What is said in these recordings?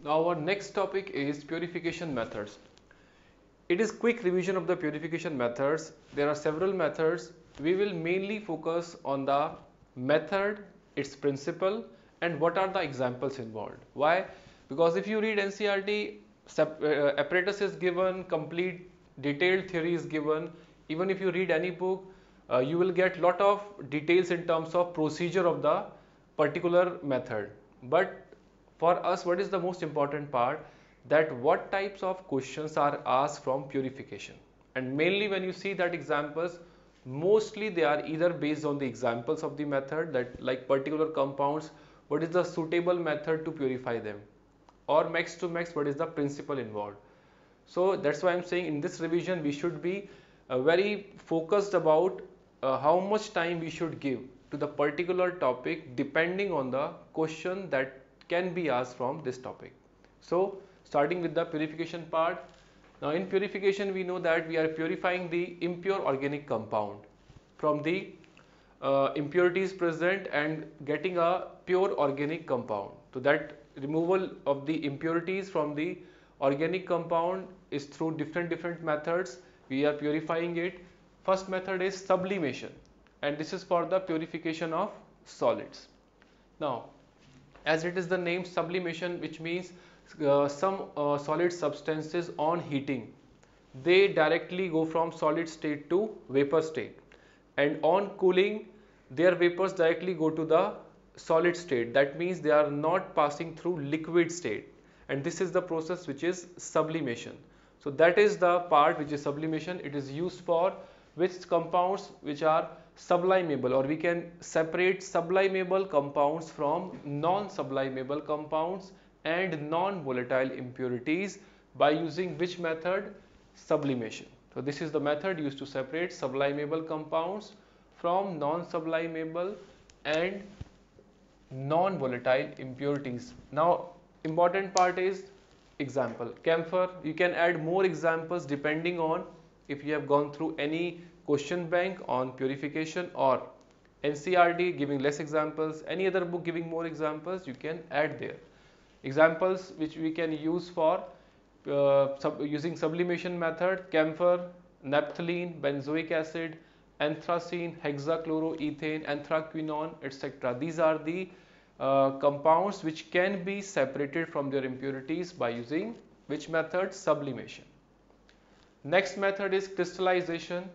Now our next topic is purification methods. It is quick revision of the purification methods. There are several methods. We will mainly focus on the method, its principle, and what are the examples involved. Why? Because if you read NCERT, apparatus is given, complete detailed theory is given. Even if you read any book, you will get lot of details in terms of procedure of the particular method. But for us, what is the most important part? That what types of questions are asked from purification. And mainly when you see that examples, mostly they are either based on the examples of the method, that like particular compounds, what is the suitable method to purify them, or max to max, what is the principle involved. So that's why I'm saying in this revision we should be very focused about how much time we should give to the particular topic depending on the question that can be asked from this topic. So starting with the purification part. Now in purification we know that we are purifying the impure organic compound from the impurities present and getting a pure organic compound. So that removal of the impurities from the organic compound is through different methods. We are purifying it. First method is sublimation, and this is for the purification of solids. Now, as it is the name sublimation, which means some solid substances on heating, they directly go from solid state to vapor state, and on cooling their vapors directly go to the solid state. That means they are not passing through liquid state, and this is the process which is sublimation. So that is the part which is sublimation. It is used for which compounds which are sublimable, or we can separate sublimable compounds from non-sublimable compounds and non-volatile impurities by using which method? Sublimation. So this is the method used to separate sublimable compounds from non-sublimable and non-volatile impurities. Now important part is example. Camphor, you can add more examples depending on if you have gone through any question bank on purification, or NCERT giving less examples, any other book giving more examples, you can add there. Examples which we can use for using sublimation method: camphor, naphthalene, benzoic acid, anthracene, hexachloroethane, anthraquinone, etc. These are the compounds which can be separated from their impurities by using which method? Sublimation. Next method is crystallization.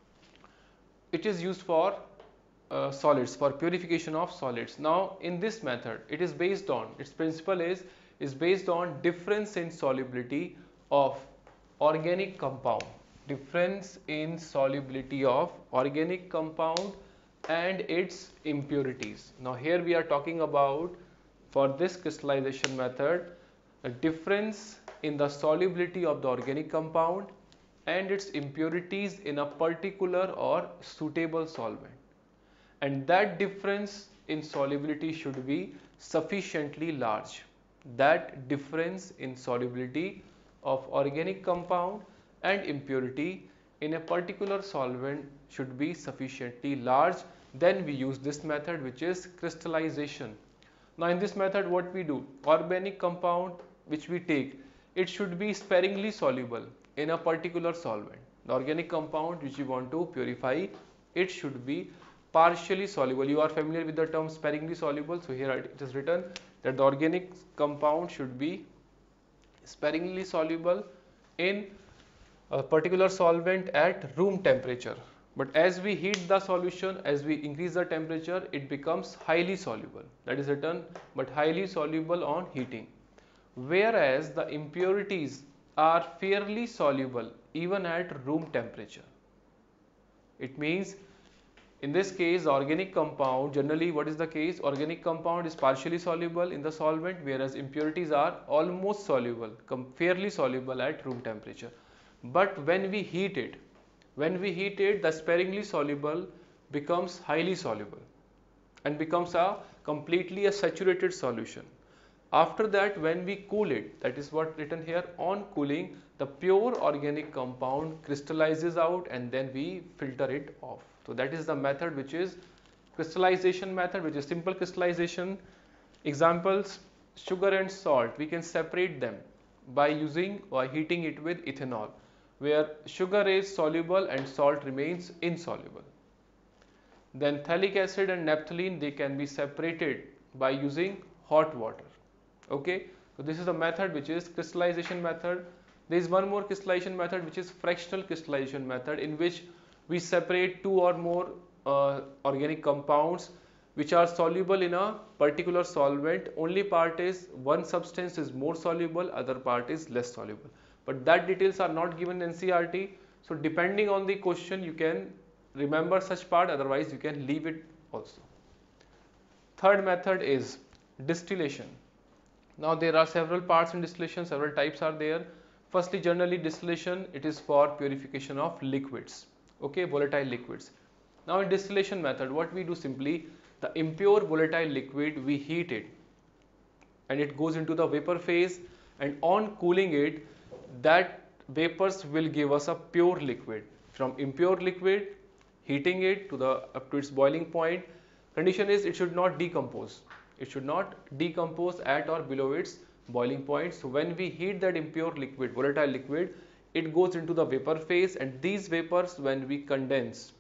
It is used for solids, for purification of solids. Now in this method, it is based on, its principle is based on difference in solubility of organic compound, difference in solubility of organic compound and its impurities. Now here we are talking about, for this crystallization method, a difference in the solubility of the organic compound and its impurities in a particular or suitable solvent, and that difference in solubility should be sufficiently large. That difference in solubility of organic compound and impurity in a particular solvent should be sufficiently large. Then we use this method, which is crystallization. Now in this method what we do, organic compound which we take, it should be sparingly soluble in a particular solvent. The organic compound which you want to purify, it should be partially soluble. You are familiar with the term sparingly soluble, so here it is written that the organic compound should be sparingly soluble in a particular solvent at room temperature. But as we heat the solution, as we increase the temperature, it becomes highly soluble. That is written, but highly soluble on heating. Whereas the impurities are fairly soluble even at room temperature. It means in this case, organic compound, generally what is the case? Organic compound is partially soluble in the solvent, whereas impurities are almost soluble, fairly soluble at room temperature. But when we heat it, the sparingly soluble becomes highly soluble and becomes completely a saturated solution. After that, when we cool it, that is what written here, on cooling, the pure organic compound crystallizes out and then we filter it off. So that is the method which is crystallization method, which is simple crystallization. Examples: sugar and salt, we can separate them by heating it with ethanol, where sugar is soluble and salt remains insoluble. Then phthalic acid and naphthalene, they can be separated by using hot water. Okay, so this is the method which is crystallization method. There is one more crystallization method which is fractional crystallization method, in which we separate two or more organic compounds which are soluble in a particular solvent. Only part is one substance is more soluble, other part is less soluble, but that details are not given in NCERT. So depending on the question you can remember such part, otherwise you can leave it also. Third method is distillation. Now there are several parts in distillation, several types are there. Firstly, generally distillation, it is for purification of liquids, okay, volatile liquids. Now in distillation method, what we do, simply the impure volatile liquid, we heat it and it goes into the vapor phase, and on cooling it, that vapors will give us a pure liquid. From impure liquid, heating it to the up to its boiling point, condition is it should not decompose. It should not decompose at or below its boiling point. So when we heat that impure liquid, volatile liquid, it goes into the vapor phase, and these vapors, when we condense,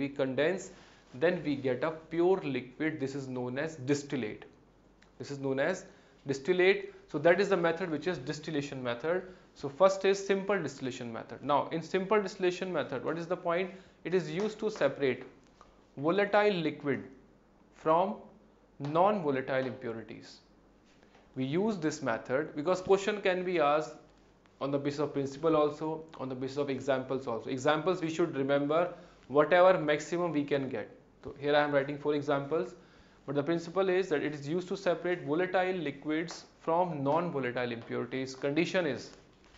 then we get a pure liquid. This is known as distillate. This is known as distillate. So that is the method which is distillation method. So first is simple distillation method. Now in simple distillation method, what is the point? It is used to separate volatile liquid from non-volatile impurities. We use this method because question can be asked on the basis of principle also, on the basis of examples also. Examples we should remember whatever maximum we can get. So here I am writing 4 examples, but the principle is that it is used to separate volatile liquids from non-volatile impurities. Condition is,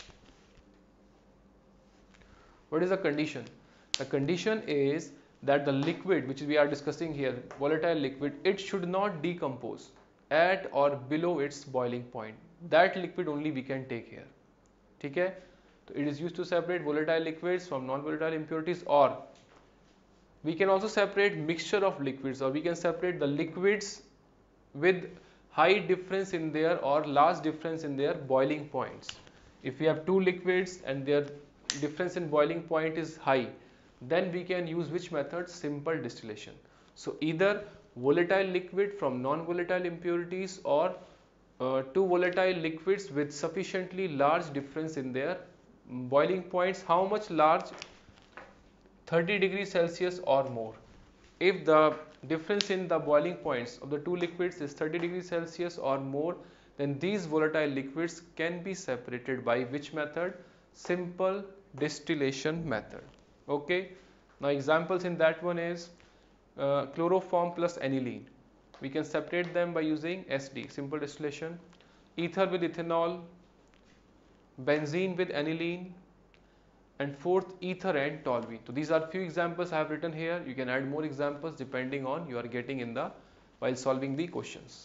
what is the condition? The condition is that the liquid which we are discussing here, volatile liquid, it should not decompose at or below its boiling point. That liquid only we can take here. Okay? So it is used to separate volatile liquids from non-volatile impurities, or we can also separate mixture of liquids, or we can separate the liquids with high difference in their or large difference in their boiling points. If we have two liquids and their difference in boiling point is high, then we can use which method? Simple distillation. So either volatile liquid from non-volatile impurities, or two volatile liquids with sufficiently large difference in their boiling points. How much large? 30 degrees Celsius or more. If the difference in the boiling points of the two liquids is 30 degrees Celsius or more, then these volatile liquids can be separated by which method? Simple distillation method. Okay. Now examples in that one is chloroform plus aniline. We can separate them by using SD, simple distillation. Ether with ethanol, benzene with aniline, and fourth, ether and toluene. So these are few examples I have written here. You can add more examples depending on you are getting in the while solving the questions.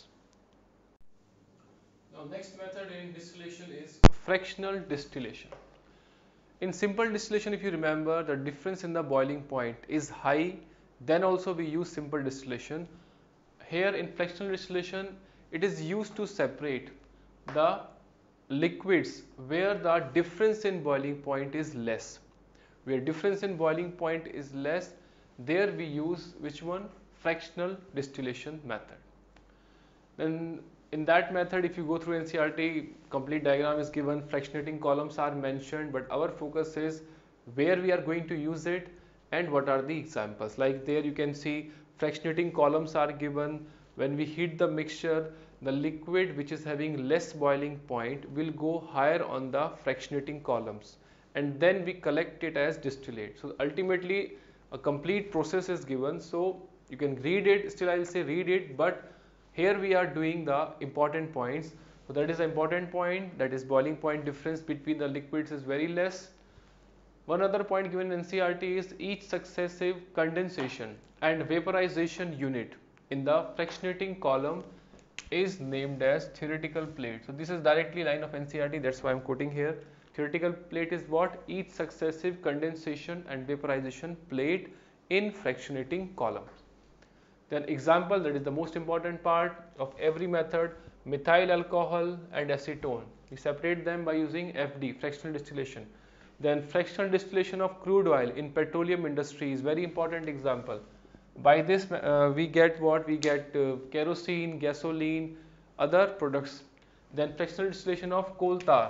Now next method in distillation is fractional distillation. In simple distillation, if you remember, the difference in the boiling point is high, then also we use simple distillation. Here in fractional distillation, it is used to separate the liquids where the difference in boiling point is less. Where difference in boiling point is less, there we use which one? Fractional distillation method. Then in that method, if you go through NCERT, complete diagram is given, fractionating columns are mentioned, but our focus is where we are going to use it and what are the examples. Like there you can see fractionating columns are given. When we heat the mixture, the liquid which is having less boiling point will go higher on the fractionating columns, and then we collect it as distillate. So ultimately a complete process is given, so you can read it, still I will say read it, but here we are doing the important points. So that is the important point, that is boiling point difference between the liquids is very less. One other point given in NCERT is each successive condensation and vaporization unit in the fractionating column is named as theoretical plate. So this is directly line of NCERT, that's why I am quoting here. Theoretical plate is what? Each successive condensation and vaporization plate in fractionating columns. Then example, that is the most important part of every method, methyl alcohol and acetone. We separate them by using FD, fractional distillation. Then fractional distillation of crude oil in petroleum industry is very important example. By this we get what? We get kerosene, gasoline, other products. Then fractional distillation of coal tar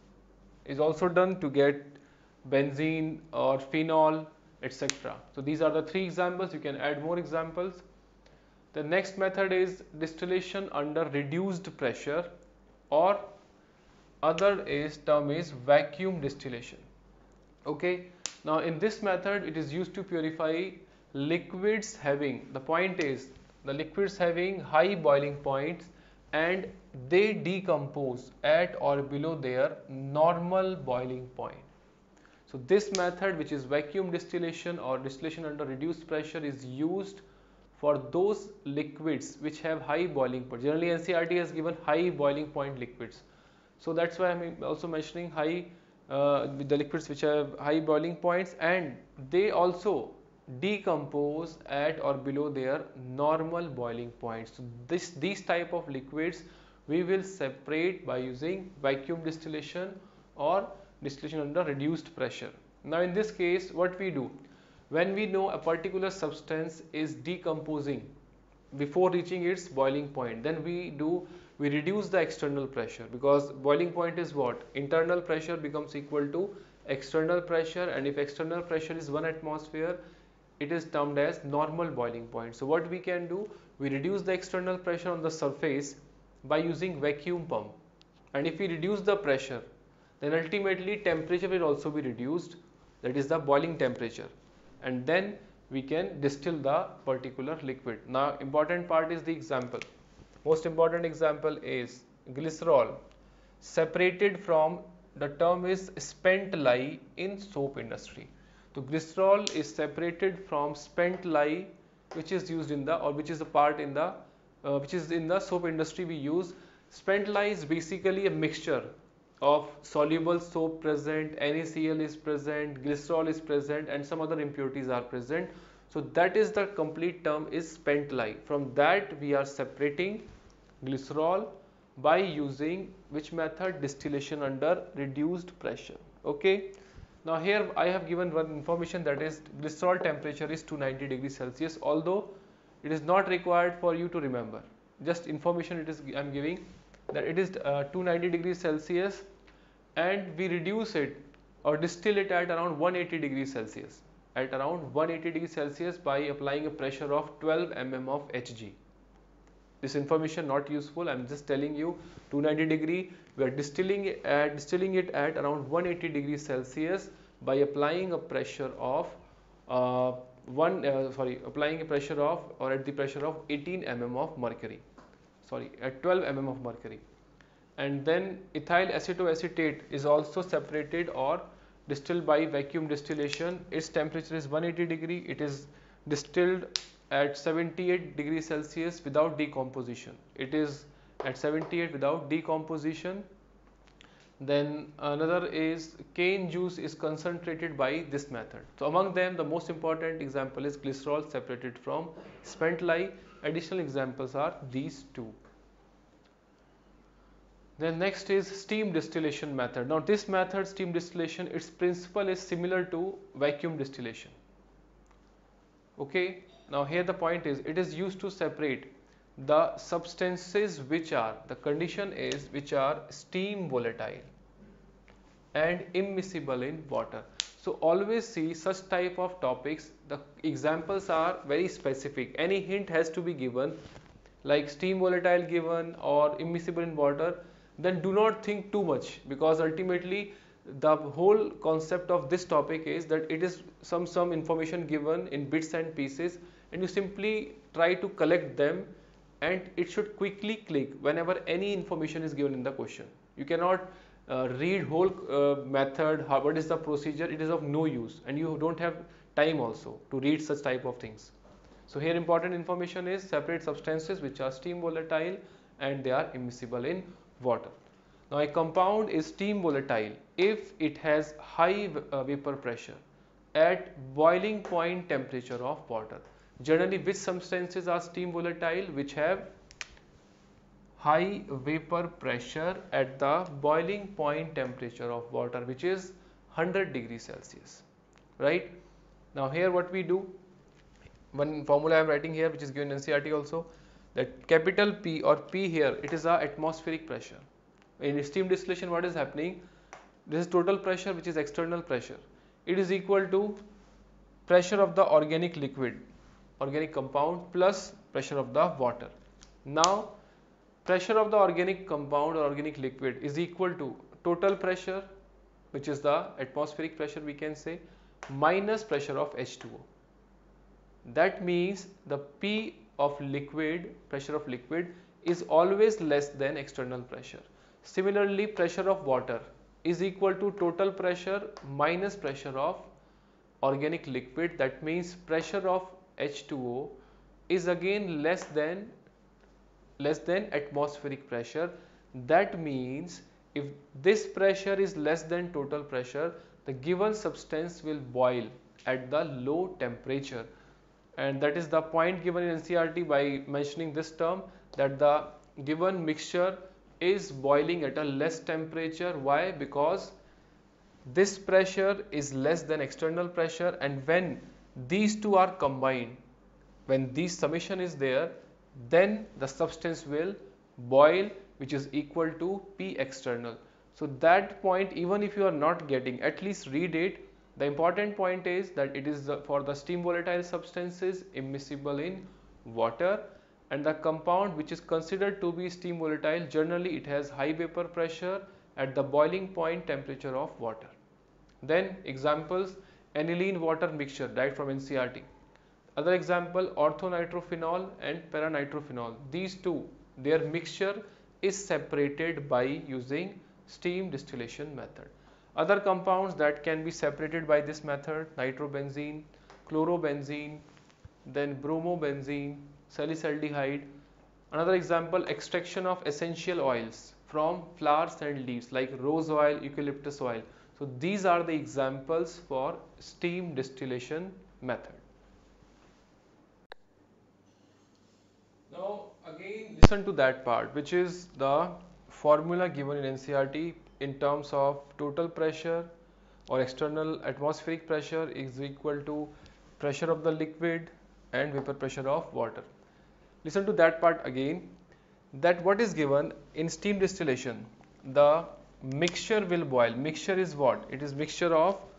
is also done to get benzene or phenol, etc. So these are the three examples. You can add more examples. The next method is distillation under reduced pressure, or other term is vacuum distillation. Okay, now in this method it is used to purify liquids having, the point is the liquids having high boiling points and they decompose at or below their normal boiling point. So this method, which is vacuum distillation or distillation under reduced pressure, is used for those liquids which have high boiling point. Generally NCERT has given high boiling point liquids, so that's why I'm also mentioning high with the liquids which have high boiling points and they also decompose at or below their normal boiling points. So these type of liquids we will separate by using vacuum distillation or distillation under reduced pressure. Now in this case what we do, when we know a particular substance is decomposing before reaching its boiling point, then we reduce the external pressure, because boiling point is what? Internal pressure becomes equal to external pressure, and if external pressure is 1 atmosphere, it is termed as normal boiling point. So what we can do, we reduce the external pressure on the surface by using vacuum pump, and if we reduce the pressure, then ultimately temperature will also be reduced, that is the boiling temperature, and then we can distill the particular liquid. Now important part is the example. Most important example is glycerol separated from, the term is spent lye in soap industry. So glycerol is separated from spent lye, which is used in the, or which is a part in the which is in the soap industry we use. Spent lye is basically a mixture of soluble soap present, NaCl is present, glycerol is present, and some other impurities are present. So that is the complete term is spent lye. From that we are separating glycerol by using which method? Distillation under reduced pressure. Okay. Now here I have given one information, that is glycerol temperature is 290 degrees Celsius, although it is not required for you to remember. Just information it is I am giving, that it is 290 degrees Celsius, and we reduce it or distill it at around 180 degrees Celsius. At around 180 degrees Celsius by applying a pressure of 12 mm of Hg. This information not useful, I am just telling you 290 degree, we are distilling it at around 180 degrees Celsius by applying a pressure of applying a pressure of, or at the pressure of 18 mm of mercury, at 12 mm of mercury. And then ethyl acetoacetate is also separated or distilled by vacuum distillation. Its temperature is 180 degree. It is distilled at 78 degrees Celsius without decomposition. It is at 78 without decomposition. Then another is cane juice is concentrated by this method. So among them the most important example is glycerol separated from spent lye. Additional examples are these two. Then next is steam distillation method. Now this method, steam distillation, its principle is similar to vacuum distillation. Okay. Now here the point is, it is used to separate the substances which are, the condition is, which are steam volatile and immiscible in water. So always see such type of topics, the examples are very specific. Any hint has to be given, like steam volatile given or immiscible in water, then do not think too much, because ultimately the whole concept of this topic is that it is some information given in bits and pieces, and you simply try to collect them, and it should quickly click whenever any information is given in the question. You cannot read whole method, what is the procedure, it is of no use, and you don't have time also to read such type of things. So here important information is separate substances which are steam volatile and they are immiscible in water. Now a compound is steam volatile if it has high vapor pressure at boiling point temperature of water. Generally, which substances are steam volatile? Which have high vapor pressure at the boiling point temperature of water, which is 100 degrees Celsius, right? Now here what we do, one formula I am writing here which is given in NCERT also, that capital P or P here, it is our atmospheric pressure. In steam distillation, what is happening? This is total pressure, which is external pressure. It is equal to pressure of the organic liquid, organic compound, plus pressure of the water. Now pressure of the organic compound or organic liquid is equal to total pressure, which is the atmospheric pressure we can say, minus pressure of H2O. That means the P of liquid, pressure of liquid, is always less than external pressure. Similarly, pressure of water is equal to total pressure minus pressure of organic liquid. That means pressure of H2O is again less than atmospheric pressure. That means if this pressure is less than total pressure, the given substance will boil at the low temperature, and that is the point given in NCERT by mentioning this term, that the given mixture is boiling at a less temperature. Why? Because this pressure is less than external pressure, and when these two are combined, when this summation is there, then the substance will boil, which is equal to P external. So that point, even if you are not getting, at least read it. The important point is that it is for the steam volatile substances immiscible in water, and the compound which is considered to be steam volatile, generally it has high vapor pressure at the boiling point temperature of water. Then examples, aniline water mixture, right from NCERT. Other example, orthonitrophenol and paranitrophenol. These two, their mixture is separated by using steam distillation method. Other compounds that can be separated by this method, nitrobenzene, chlorobenzene, then bromobenzene, salicylaldehyde. Another example, extraction of essential oils from flowers and leaves like rose oil, eucalyptus oil. So these are the examples for steam distillation method. Now again listen to that part, which is the formula given in NCERT in terms of total pressure or external atmospheric pressure is equal to pressure of the liquid and vapor pressure of water. Listen to that part again, that what is given in steam distillation, the mixture will boil. Mixture is what? It is mixture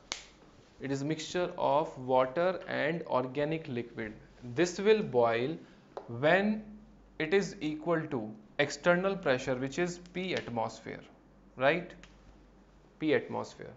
of water and organic liquid. This will boil when it is equal to external pressure, which is P atmosphere, right? P atmosphere.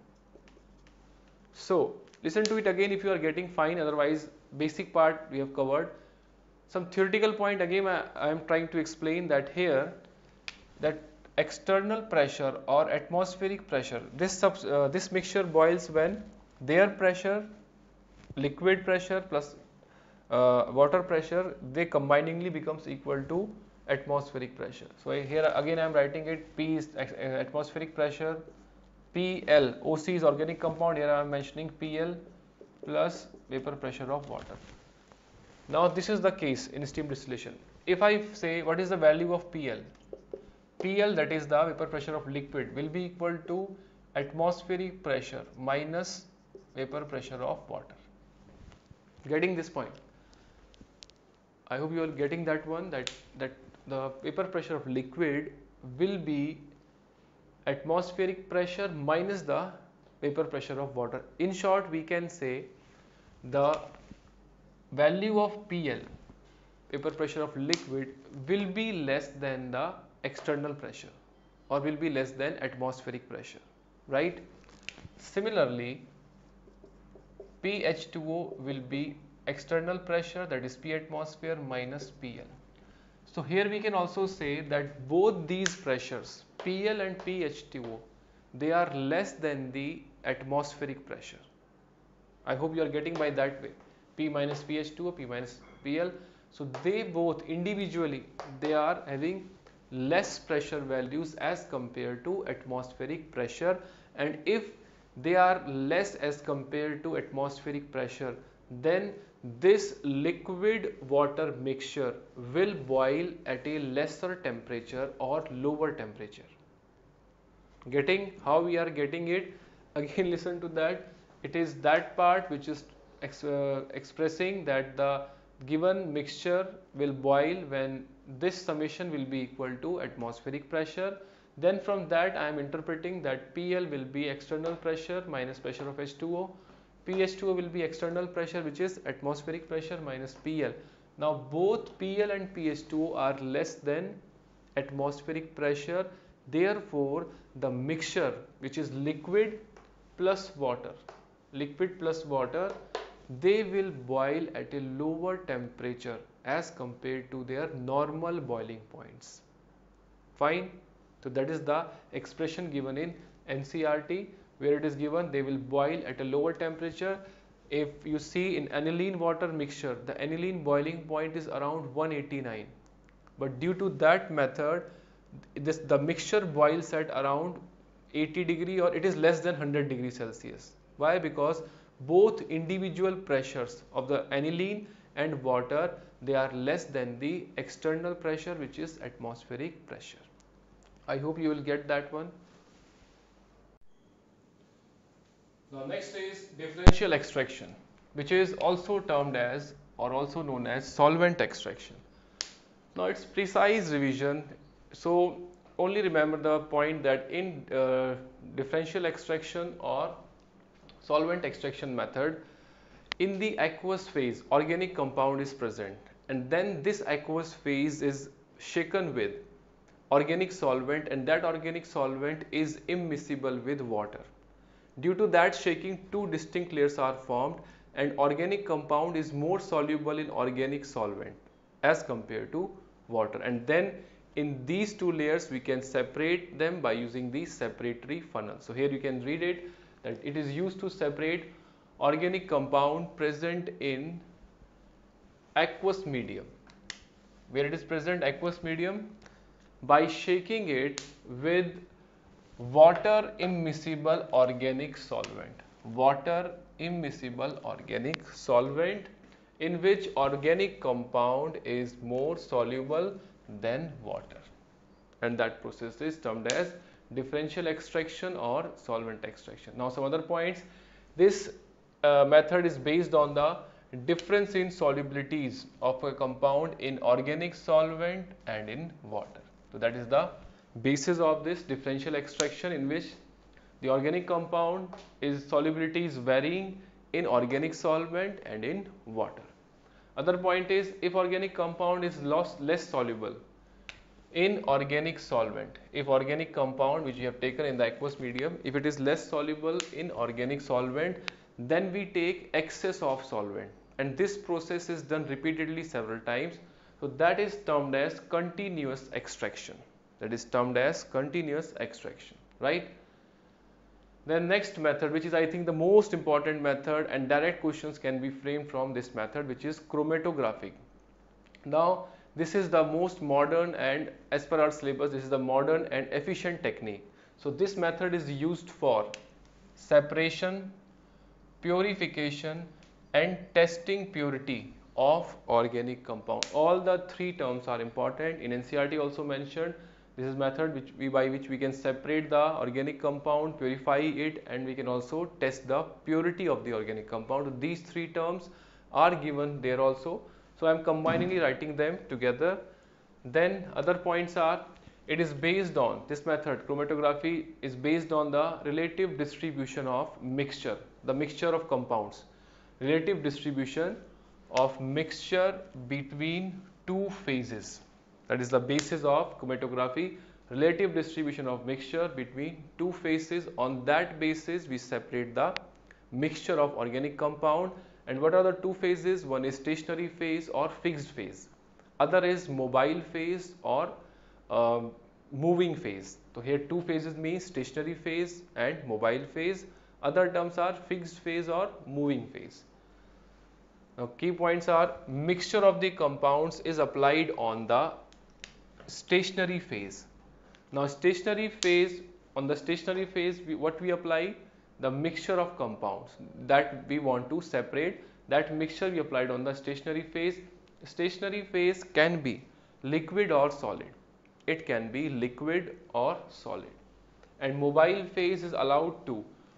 So listen to it again if you are getting fine, otherwise basic part we have covered. Some theoretical point again I am trying to explain, that here that external pressure or atmospheric pressure, this mixture boils when their pressure, liquid pressure plus water pressure, they combiningly becomes equal to atmospheric pressure. So here again I am writing it, P is atmospheric pressure, PL, OC is organic compound, here I am mentioning PL plus vapor pressure of water. Now this is the case in steam distillation. If I say what is the value of PL, PL, that is the vapor pressure of liquid, will be equal to atmospheric pressure minus vapor pressure of water. Getting this point? I hope you are getting that one, that the vapor pressure of liquid will be atmospheric pressure minus the vapor pressure of water. In short, we can say the value of PL, vapor pressure of liquid, will be less than the external pressure or will be less than atmospheric pressure, right? Similarly, PH2O will be external pressure, that is P atmosphere minus PL. So here we can also say that both these pressures, PL and PH2O, they are less than the atmospheric pressure. I hope you are getting by that way. P minus PH2O, P minus PL. So they both individually, they are having less pressure values as compared to atmospheric pressure, and if they are less as compared to atmospheric pressure, then this liquid water mixture will boil at a lesser temperature or lower temperature. Getting how we are getting it? Again, listen to that. It is that part which is expressing that the given mixture will boil when this summation will be equal to atmospheric pressure. Then from that I am interpreting that PL will be external pressure minus pressure of H2O. PH2O will be external pressure, which is atmospheric pressure minus PL. Now both PL and PH2O are less than atmospheric pressure. Therefore, the mixture, which is liquid plus water, they will boil at a lower temperature as compared to their normal boiling points. Fine. So that is the expression given in NCERT, where it is given they will boil at a lower temperature. If you see in aniline water mixture, the aniline boiling point is around 189, but due to that method, the mixture boils at around 80 degree, or it is less than 100 degrees Celsius. Why? Because both individual pressures of the aniline and water, they are less than the external pressure, which is atmospheric pressure. I hope you will get that one. Now next is differential extraction, which is also termed as or also known as solvent extraction. Now its precise revision, so only remember the point that in differential extraction or solvent extraction method, in the aqueous phase organic compound is present, and then this aqueous phase is shaken with organic solvent, and that organic solvent is immiscible with water. Due to that shaking, two distinct layers are formed, and organic compound is more soluble in organic solvent as compared to water. And then in these two layers we can separate them by using the separatory funnel. So here you can read it, that it is used to separate organic compound present in aqueous medium. Where it is present aqueous medium, by shaking it with water immiscible organic solvent, in which organic compound is more soluble than water, and that process is termed as differential extraction or solvent extraction. Now some other points. This method is based on the difference in solubilities of a compound in organic solvent and in water. So that is the basis of this differential extraction, in which the organic compound is solubility is varying in organic solvent and in water. Other point is, if organic compound is less soluble in organic solvent, if organic compound which we have taken in the aqueous medium, if it is less soluble in organic solvent, then we take excess of solvent, and this process is done repeatedly several times. So that is termed as continuous extraction. Right? Then next method, which is I think the most important method, and direct questions can be framed from this method, which is chromatography. Now this is the most modern, and as per our syllabus, this is the modern and efficient technique. So this method is used for separation, purification and testing purity of organic compound. All the three terms are important. In NCERT also mentioned, this is method by which we can separate the organic compound, purify it, and we can also test the purity of the organic compound. These three terms are given there also. So I am combiningly writing them together. Then other points are, it is based on, this method chromatography is based on the relative distribution of mixture, the mixture of compounds, relative distribution of mixture between two phases. That is the basis of chromatography, relative distribution of mixture between two phases. On that basis we separate the mixture of organic compound. And what are the two phases? One is stationary phase or fixed phase, other is mobile phase or moving phase. So here two phases means stationary phase and mobile phase. Other terms are fixed phase or moving phase. Now key points are, mixture of the compounds is applied on the stationary phase. Now stationary phase, on the stationary phase what we apply? The mixture of compounds that we want to separate. that mixture we applied on the stationary phase. Stationary phase can be liquid or solid. It can be liquid or solid. And mobile phase is allowed to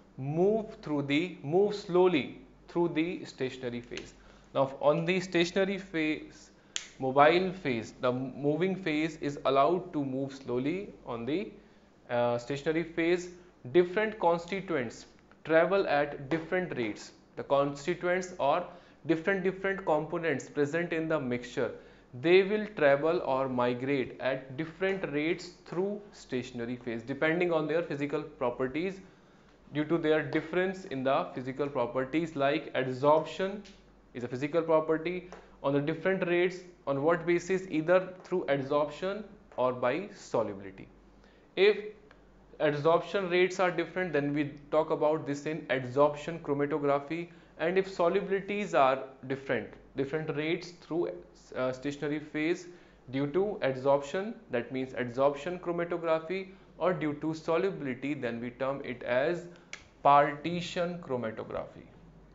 move slowly through the stationary phase. Now on the stationary phase, mobile phase, the moving phase is allowed to move slowly. On the stationary phase, different constituents travel at different rates. The constituents or different components present in the mixture, they will travel or migrate at different rates through stationary phase depending on their physical properties, due to their difference in the physical properties. Like adsorption is a physical property on the different rates, on what basis? Either through adsorption or by solubility. If adsorption rates are different, then we talk about this in adsorption chromatography. And if solubilities are different rates through stationary phase due to adsorption, that means adsorption chromatography, or due to solubility, then we term it as partition chromatography,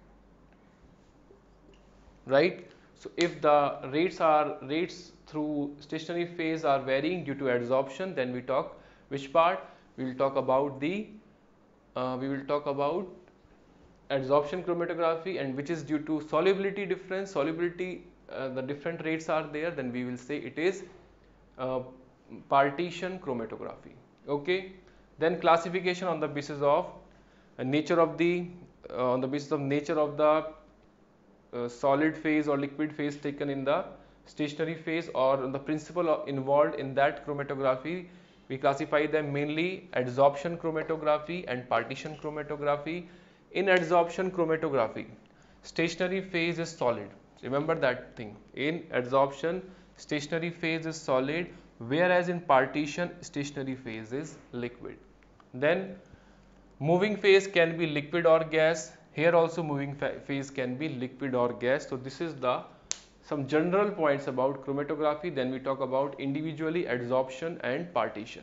right? So if the rates through stationary phase are varying due to adsorption, then we talk which part? We will talk about adsorption chromatography. And which is due to solubility difference, the different rates are there, then we will say it is partition chromatography. Okay, then classification on the basis of nature of the solid phase or liquid phase taken in the stationary phase, or the principle involved in that chromatography. We classify them mainly adsorption chromatography and partition chromatography. In adsorption chromatography, stationary phase is solid. Remember that thing. In adsorption, stationary phase is solid, whereas in partition, stationary phase is liquid. Then moving phase can be liquid or gas. Here also moving phase can be liquid or gas. So this is some general points about chromatography. Then we talk about individually adsorption and partition.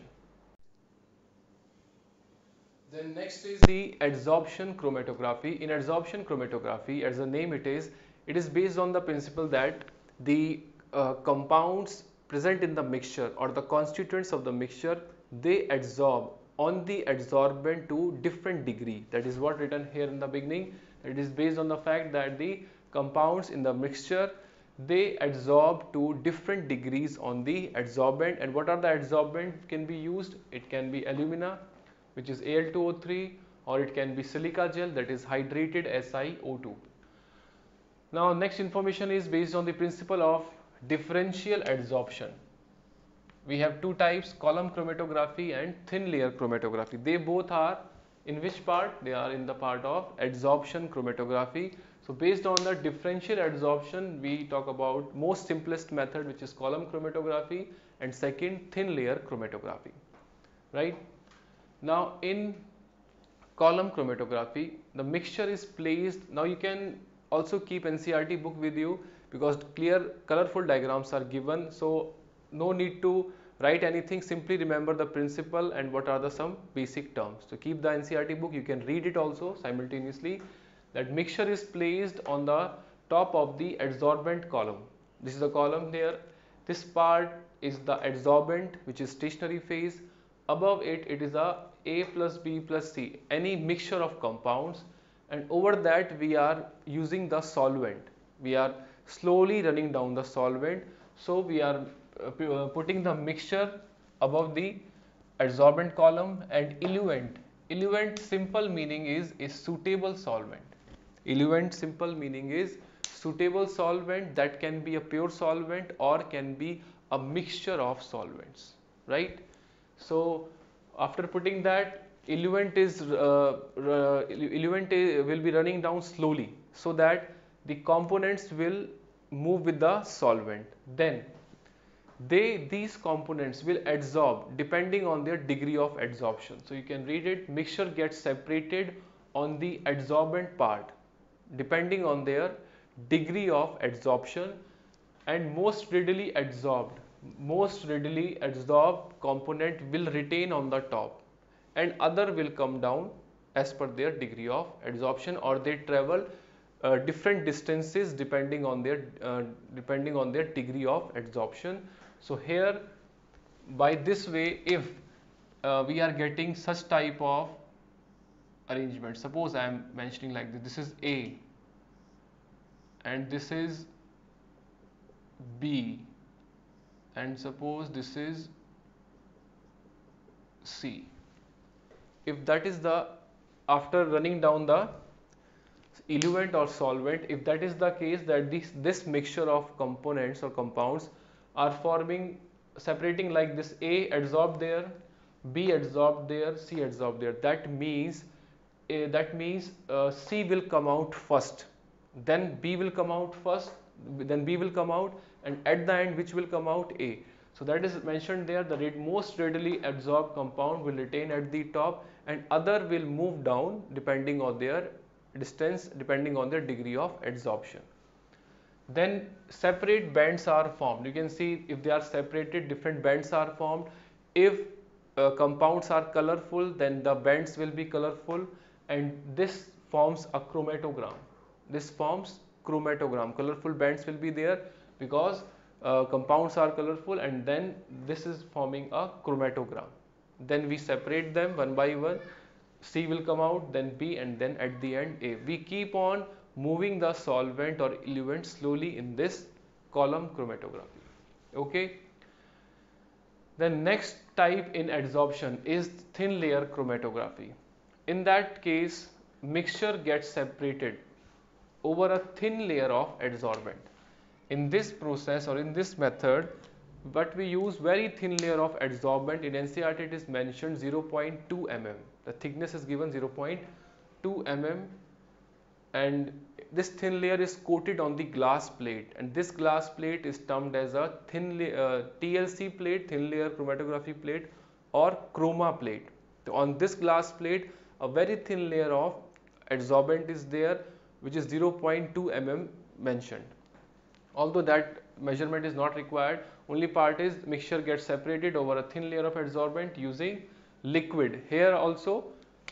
Then next is the adsorption chromatography. In adsorption chromatography, as the name it is based on the principle that the compounds present in the mixture or the constituents of the mixture, they adsorb on the adsorbent to different degree. That is what written here in the beginning. It is based on the fact that the compounds in the mixture, they adsorb to different degrees on the adsorbent. And what are the adsorbent can be used? It can be alumina, which is Al2O3, or it can be silica gel, that is hydrated SiO2. Now next information is based on the principle of differential adsorption. We have two types, column chromatography and thin layer chromatography. They both are in which part? They are in the part of adsorption chromatography. So based on the differential adsorption, we talk about most simplest method, which is column chromatography, and second, thin layer chromatography, right? Now in column chromatography, the mixture is placed. Now you can also keep NCERT book with you, because clear colorful diagrams are given, so no need to write anything, simply remember the principle and what are the some basic terms. So keep the NCERT book, you can read it also simultaneously. That mixture is placed on the top of the adsorbent column. This is the column here. This part is the adsorbent, which is stationary phase. Above it, it is A plus B plus C, any mixture of compounds, and over that we are using the solvent. We are slowly running down the solvent. So we are putting the mixture above the adsorbent column. And eluent simple meaning is a suitable solvent. Eluent simple meaning is suitable solvent, that can be a pure solvent or can be a mixture of solvents, right? So after putting that, eluent will be running down slowly, so that the components will move with the solvent. Then these components will adsorb depending on their degree of adsorption. So you can read it, mixture gets separated on the adsorbent part depending on their degree of adsorption, and most readily adsorbed component will retain on the top, and other will come down as per their degree of adsorption, or they travel different distances depending on their degree of adsorption. So here, by this way, if we are getting such type of arrangement, suppose I am mentioning like this is A and this is B, and suppose this is C. If that is the, after running down the eluent or solvent, if that is the case, that this mixture of components or compounds are forming, separating like this, A adsorbed there, B adsorbed there, C adsorbed there, that means C will come out first, then B will come out first, then B will come out, and at the end which will come out? A. So that is mentioned there, the most readily adsorbed compound will retain at the top and other will move down depending on their distance, depending on their degree of adsorption. Then separate bands are formed. You can see if they are separated, different bands are formed. If compounds are colorful, then the bands will be colorful, and this forms a chromatogram. This forms chromatogram. Colorful bands will be there because compounds are colorful, and then this is forming a chromatogram. Then we separate them one by one. C will come out, then B, and then at the end A. We keep on moving the solvent or eluent slowly in this column chromatography. Okay. The next type in adsorption is thin layer chromatography. In that case, mixture gets separated over a thin layer of adsorbent. In this process or in this method, but we use very thin layer of adsorbent. In NCERT it is mentioned 0.2 mm. The thickness is given 0.2 mm, and this thin layer is coated on the glass plate, and this glass plate is termed as a TLC plate, thin layer chromatography plate, or chroma plate. So on this glass plate, a very thin layer of adsorbent is there, which is 0.2 mm mentioned. Although that measurement is not required, only part is mixture gets separated over a thin layer of adsorbent using liquid. Here also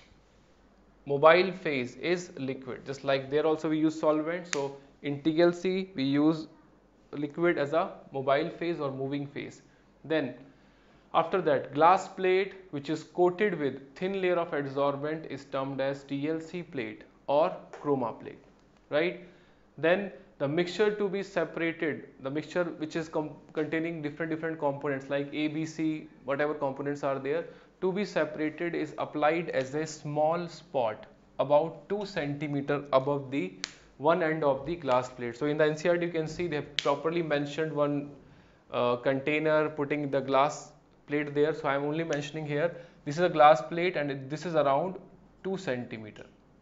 mobile phase is liquid, just like there also we use solvent. So in TLC we use liquid as a mobile phase or moving phase. Then after that, glass plate which is coated with thin layer of adsorbent is termed as TLC plate or chroma plate, right? Then the mixture to be separated, the mixture which is containing different components like A, B, C, whatever components are there, to be separated is applied as a small spot about 2 cm above the one end of the glass plate. So in the NCERT you can see they have properly mentioned one container putting the glass plate there. So I am only mentioning here, this is a glass plate and this is around 2 cm.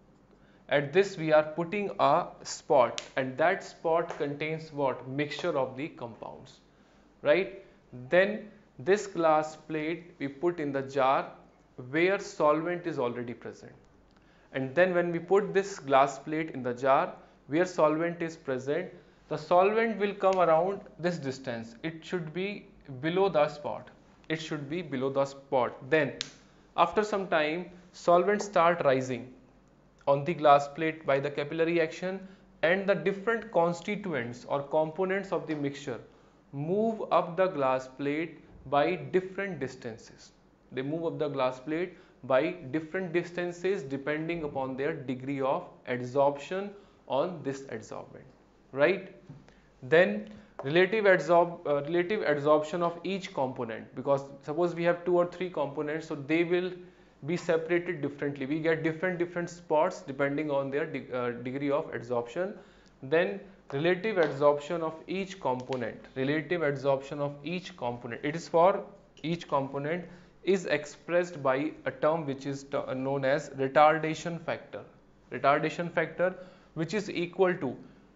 At this we are putting a spot, and that spot contains what? Mixture of the compounds, right? Then this glass plate we put in the jar where solvent is already present, and then when we put this glass plate in the jar where solvent is present, the solvent will come around this distance. It should be below the spot. It should be below the spot. Then after some time, solvent start rising on the glass plate by the capillary action, and the different constituents or components of the mixture move up the glass plate by different distances. They move up the glass plate by different distances depending upon their degree of adsorption on this adsorbent, right? Then relative adsorption of each component, because suppose we have 2 or 3 components, so they will be separated differently. We get different spots depending on their degree of adsorption. Then relative adsorption of each component, relative adsorption of each component, it is for each component, is expressed by a term which is known as retardation factor. Retardation factor, which is equal to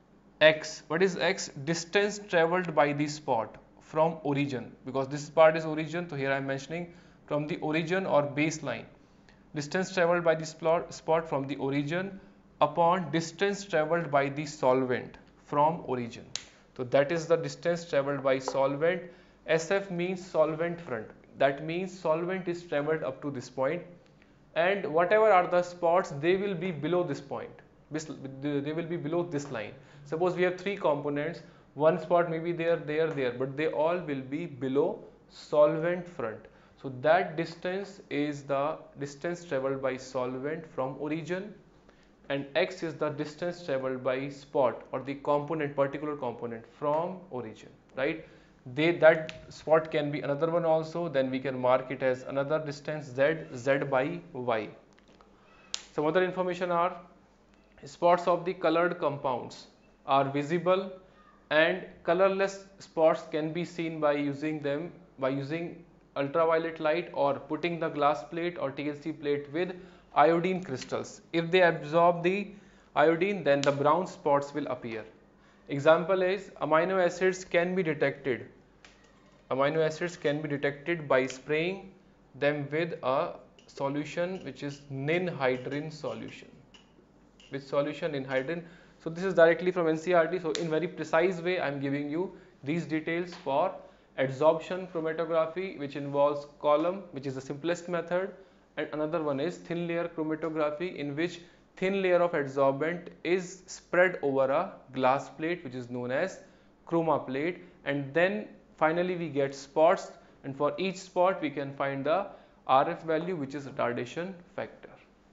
x. What is x? Distance traveled by the spot from origin, because this part is origin, so here I am mentioning from the origin or baseline. Distance traveled by the spot from the origin upon distance traveled by the solvent from origin. So that is the distance traveled by solvent. SF means solvent front. That means solvent is traveled up to this point, and whatever are the spots, they will be below this point. they will be below this line. Suppose we have three components, one spot may be there, but they all will be below solvent front. So that distance is the distance traveled by solvent from origin, and x is the distance traveled by spot or the component, particular component from origin, right? That spot can be another one also, then we can mark it as another distance z by y. Some other information are spots of the colored compounds are visible, and colorless spots can be seen by using ultraviolet light or putting the glass plate or TLC plate with iodine crystals. If they absorb the iodine, then the brown spots will appear. Example is amino acids can be detected. Amino acids can be detected by spraying them with a solution which is ninhydrin solution. Which solution? Ninhydrin. So this is directly from NCERT. So in very precise way, I am giving you these details for adsorption chromatography, which involves column, which is the simplest method, and another one is thin layer chromatography, in which thin layer of adsorbent is spread over a glass plate, which is known as chroma plate, and then finally we get spots, and for each spot we can find the RF value, which is retardation factor.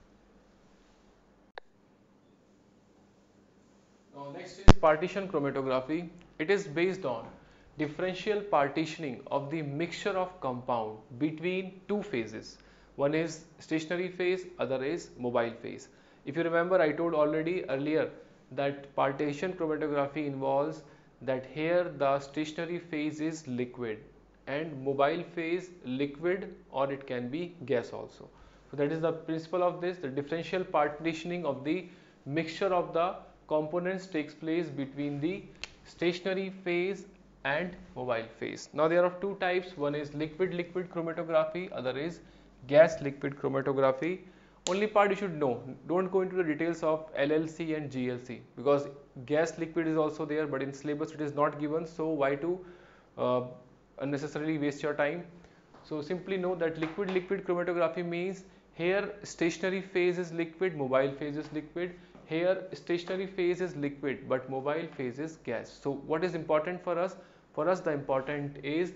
Now next is partition chromatography. It is based on differential partitioning of the mixture of compound between two phases. One is stationary phase, other is mobile phase. If you remember, I told already earlier that partition chromatography involves that here the stationary phase is liquid and mobile phase liquid, or it can be gas also. So that is the principle of this. The differential partitioning of the mixture of the components takes place between the stationary phase and mobile phase. Now there are two types. One is liquid-liquid chromatography, other is gas-liquid chromatography. Only part you should know, don't go into the details of LLC and GLC, because gas liquid is also there, but in syllabus it is not given, so why to unnecessarily waste your time. So simply know that liquid-liquid chromatography means here stationary phase is liquid, mobile phase is liquid. Here stationary phase is liquid but mobile phase is gas. So what is important for us? For us the important is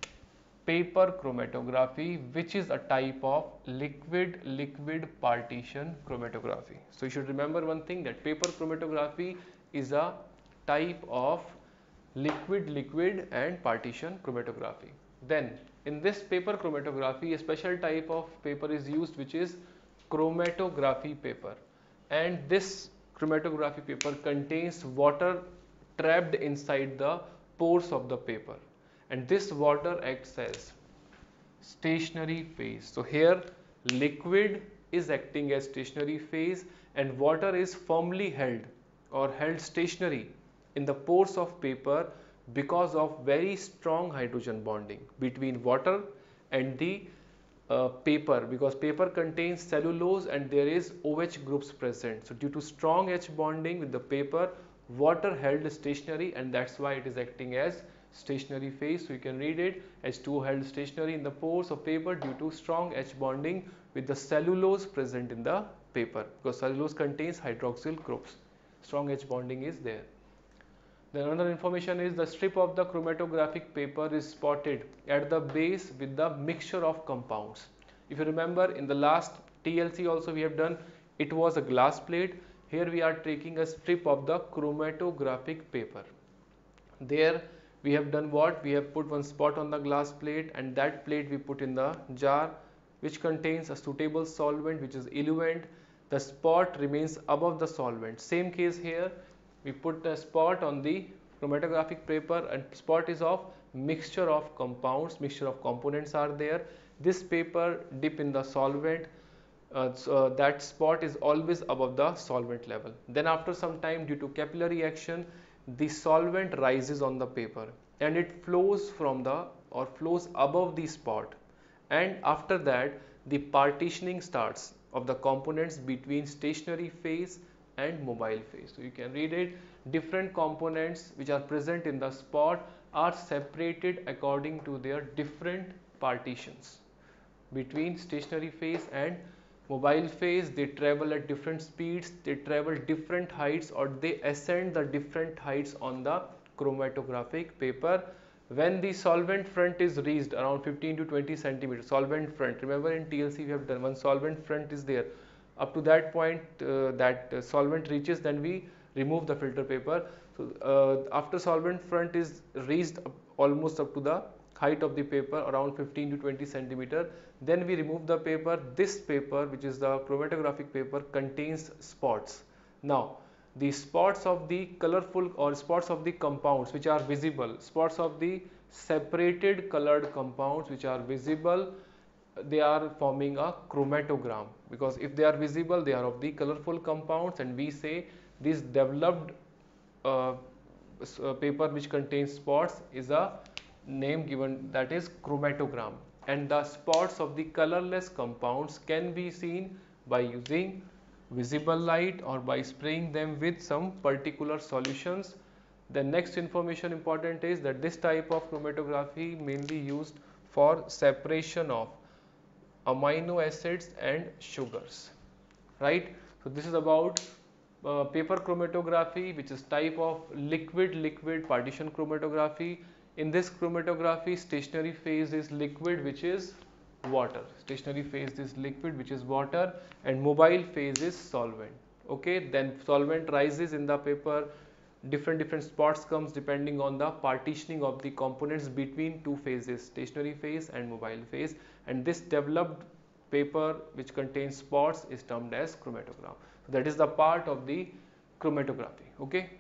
paper chromatography, which is a type of liquid-liquid partition chromatography. So you should remember one thing, that paper chromatography is a type of liquid-liquid and partition chromatography. Then in this paper chromatography, a special type of paper is used, which is chromatography paper, and this chromatography paper contains water trapped inside the pores of the paper, and this water acts as stationary phase. So here liquid is acting as stationary phase and water is firmly held or held stationary in the pores of paper because of very strong hydrogen bonding between water and the paper, because paper contains cellulose and there is OH groups present. So due to strong H bonding with the paper, water held stationary, and that's why it is acting as stationary phase. So you can read it as H2O held stationary in the pores of paper due to strong H bonding with the cellulose present in the paper, because cellulose contains hydroxyl groups. Strong H bonding is there. Then another information is the strip of the chromatographic paper is spotted at the base with the mixture of compounds. If you remember, in the last TLC also we have done, it was a glass plate. Here we are taking a strip of the chromatographic paper. There we have done what? We have put one spot on the glass plate, and that plate we put in the jar which contains a suitable solvent, which is eluent. The spot remains above the solvent. Same case here. We put a spot on the chromatographic paper, and spot is of mixture of compounds, mixture of components are there. This paper dip in the solvent, so that spot is always above the solvent level. Then after some time, due to capillary action, the solvent rises on the paper and it flows from the or flows above the spot, and after that the partitioning starts of the components between stationary phase and mobile phase. So you can read it, different components which are present in the spot are separated according to their different partitions between stationary phase and Mobile phase, they travel at different speeds, they travel different heights, or they ascend the different heights on the chromatographic paper. When the solvent front is reached around 15 to 20 centimeters, solvent front, remember in TLC we have done one solvent front is there, up to that point that solvent reaches, then we remove the filter paper. So after solvent front is reached almost up to the height of the paper around 15 to 20 centimeter, then we remove the paper. This paper, which is the chromatographic paper, contains spots. Now the spots of the colorful or spots of the compounds which are visible, spots of the separated colored compounds which are visible, they are forming a chromatogram, because if they are visible they are of the colorful compounds, and we say this developed uh, paper which contains spots is a name given, that is chromatogram. And the spots of the colorless compounds can be seen by using visible light or by spraying them with some particular solutions. The next information important is that this type of chromatography mainly used for separation of amino acids and sugars, right? So this is about paper chromatography, which is type of liquid partition chromatography. In this chromatography, stationary phase is liquid, which is water. Stationary phase is liquid, which is water, and mobile phase is solvent. Okay, then solvent rises in the paper, different spots comes depending on the partitioning of the components between two phases, stationary phase and mobile phase, and this developed paper which contains spots is termed as chromatogram. So that is the part of the chromatography. Okay.